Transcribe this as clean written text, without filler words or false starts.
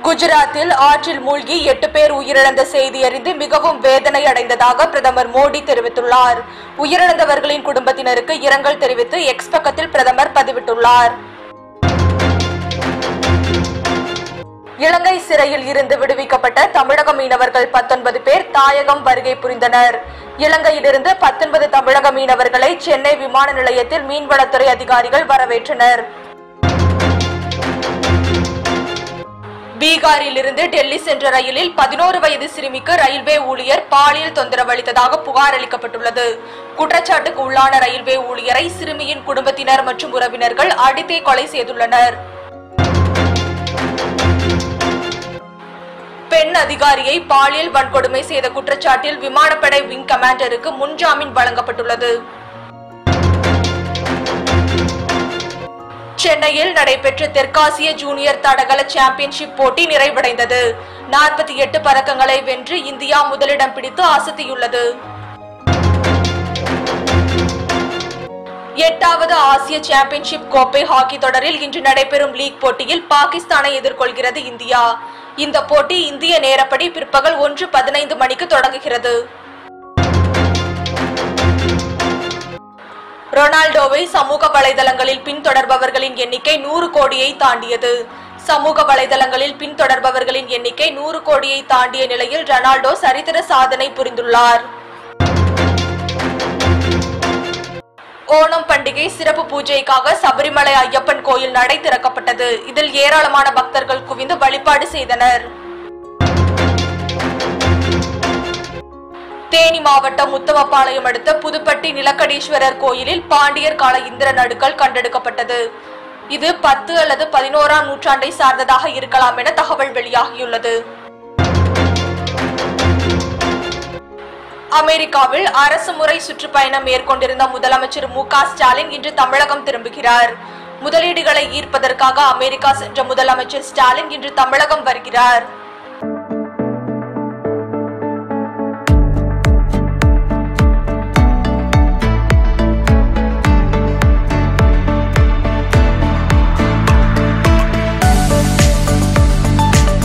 குஜராத்தில் ஆற்றில் மூழ்கி 8 பேர் உயிரிழந்த செய்தி அறிந்து மிகவும் வேதனை அடைந்ததாக பிரதமர் மோடி தெரிவித்துள்ளார். உயிரிழந்தவர்களின் குடும்பத்தினருக்கு இரங்கல் தெரிவித்து எக்ஸ் பக்கத்தில் பிரதமர் பதிவிட்டுள்ளார். இலங்கை சிறையில் இருந்து விடுவிக்கப்பட்ட தமிழக மீனவர்கள் 19 பேர் தாயகம் வருகை புரிந்தனர். இலங்கையிலிருந்து 19 தமிழக மீனவர்களை சென்னை விமான நிலையத்தில் மீன்வளத்துறை அதிகாரிகள் வரவேற்றனர். பீகாரில் இருந்து டெல்லி சென்ற ரயிலில் 11 வயது சிறுமிக்கு ரயில்வே ஊழியர் பாலியல் தொந்தரவு அளித்ததாக புகார் அளிக்கப்பட்டுள்ளது. குற்றச்சாட்டுக்கு உள்ளான ரயில்வே ஊழியரை சிறுமியின் குடும்பத்தினர் மற்றும் உறவினர்கள் அடித்தே கொலை செய்துள்ளனர். பெண் அதிகாரியை பாலியல் வன்கொடுமை செய்த குற்றச்சாட்டில் விமானப்படை விங் கமாண்டருக்கு முன்ஜாமீன் வழங்கப்பட்டுள்ளது. சென்னையில் நடைபெற்ற தெற்காசிய ஜூனியர் தடகள சாம்பியன்ஷிப் போட்டி நிறைவடைந்தது. 48 பதக்கங்களை வென்று இந்தியா முதலிடம் பிடித்து அசத்தியுள்ளது. 8வது ஆசிய சாம்பியன்ஷிப் கோப்பை ஹாக்கி தொடரில் இன்று நடைபெறும் லீக் போட்டியில் பாகிஸ்தானை எதிர்கொள்கிறது இந்தியா. இந்த போட்டி இந்திய நேரப்படி பிற்பகல் 1:15 மணிக்கு தொடங்குகிறது. ரொனால்டோவை சமூக வலைதளங்களில் பின்தொடர்பவர்களின் எண்ணிக்கை 100 கோடியை தாண்டியது. சமூக வலைதளங்களில் பின்தொடர்பவர்களின் எண்ணிக்கை 100 கோடியை தாண்டிய நிலையில் ரொனால்டோ சரித்திர சாதனை புரிந்துள்ளார். ஓணம் பண்டிகை சிறப்பு பூஜைக்காக சபரிமலை ஐயப்பன் கோயில் நடை திறக்கப்பட்டது. இதில் ஏராளமான பக்தர்கள் குவிந்து வழிபாடு செய்தனர். தேனி மாவட்டம் முத்தமபாளையம் அடுத்த புதுப்பட்டி நிலக்கடீஸ்வரர் கோயிலில் பாண்டியர் கால இந்திர நடுக்கல் கண்டெடுக்கப்பட்டது. இது 10 அல்லது 11ஆம் நூற்றாண்டை சார்ந்ததாக இருக்கலாம் என தகவல் வெளியாகியுள்ளது. அமெரிக்காவில் அரசு முறை சுற்றுப்பயணம் மேற்கொண்டிருந்த முதலமைச்சர் மு.க. ஸ்டாலின் இன்று தமிழகம் திரும்புகிறார். முதலீடுகளை ஈர்ப்பதற்காக அமெரிக்கா சென்ற முதலமைச்சர் ஸ்டாலின் இன்று தமிழகம் வருகிறார்.